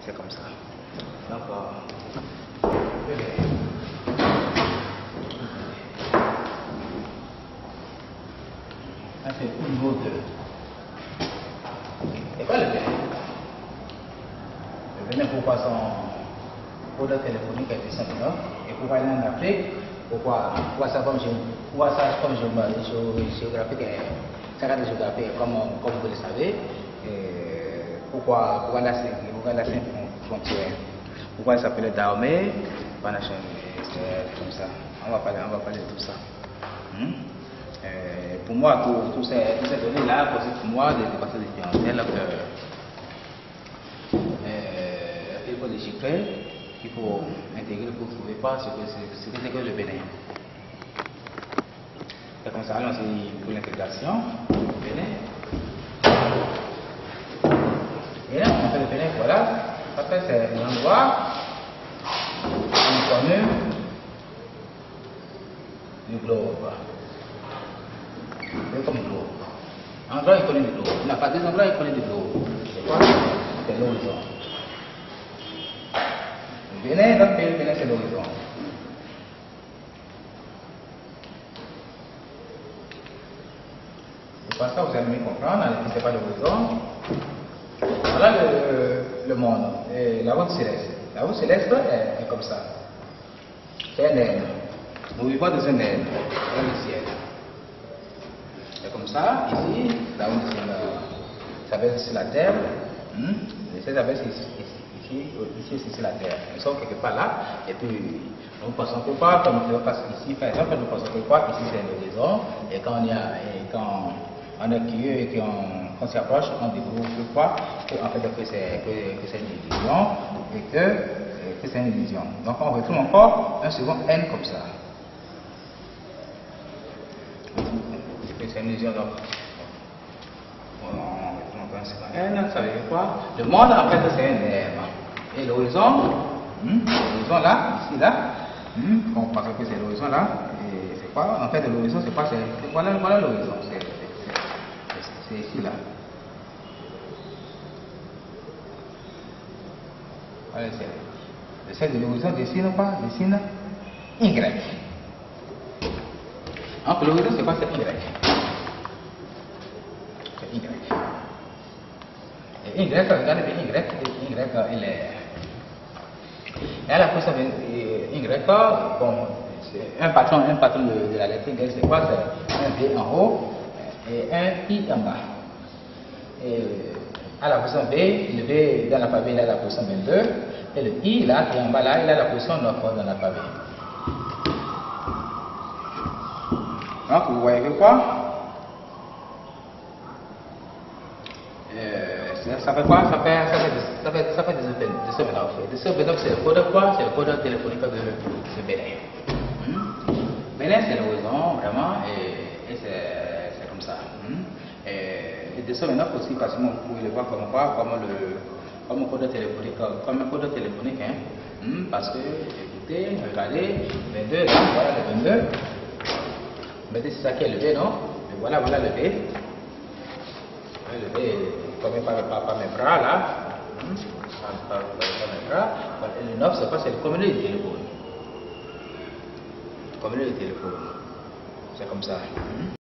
C'est comme ça. Donc, ça c'est au niveau de... Et quoi le Bénin? Le Bénin, pourquoi son code téléphonique est puissant? Et pourquoi il est en Afrique? Pourquoi ça comme géographique, ça reste géographique comme vous le savez. Pourquoi la frontière? Pourquoi il s'appelle Dahomey? C'est comme ça. On va parler de tout ça. Pour moi, tous ces données-là, pour moi, des passages de clientèle il faut déchiffrer, il faut intégrer pour trouver pas ce que c'est que le Bénin. C'est comme ça, allons-y pour l'intégration. Bénin. Et là, on fait le Bénin, voilà. Après, c'est l'endroit on connaît du globe. C'est comme le globe. Un endroit, il connaît du globe. Il n'a pas deux endroits, il connaît du globe. C'est quoi? C'est l'horizon. Le Bénin, notre pays, le Bénin, c'est l'horizon. C'est pas ça, vous allez mieux comprendre. C'est pas l'horizon. Voilà le monde. Et la route céleste. La route céleste est comme ça. C'est un aile. Nous vivons dans un aile, dans le ciel. C'est comme ça, ici, là où ça va sur la terre. Et ça va ici, c'est la terre. Nous sommes quelque part là, et puis nous passons quelque part, comme nous faisons ici, par exemple, nous passons quelque part, ici c'est l'horizon, et quand on est curieux et qu'on s'approche, on découvre quoi, en fait que c'est une illusion, et que c'est une illusion. Donc on retrouve encore un second N comme ça. C'est une illusion donc. On retrouve un second N, ça veut dire quoi? Le monde en fait c'est un M. Et l'horizon, là, ici là, on pense que c'est l'horizon là, et c'est quoi? En fait l'horizon c'est quoi? Voilà l'horizon. C'est ici là. Voilà le ciel de l'horizon dessine pas? Dessine Y. Donc l'horizon c'est quoi? C'est Y. C'est Y. Et Y, regardez bien Y, il est. Et à la position Y, bon, c'est un patron de la lettre Y, c'est quoi? C'est un V en haut et un I en bas. Et à la position B, le V dans l'alphabet il a la position 22, et le I là qui est en bas là, il a la position 9 dans l'alphabet. Donc vous voyez que quoi? Ça fait quoi? Ça fait des enveloppes. Des enveloppes, c'est le code quoi? C'est le code téléphonique de Bénin. Bénin, c'est l'horizon, vraiment, et c'est comme ça. Et des enveloppes aussi, facilement, vous pouvez le voir comme quoi? Comme un code téléphonique, parce que, écoutez, regardez, 22, là, voilà le 22. Mais c'est ça qui est le V, non? Et voilà le V. Le V comme par mes bras là, par mes bras, et le 9 c'est quoi? C'est le communiqué du téléphone. Le communiqué du téléphone, c'est comme ça.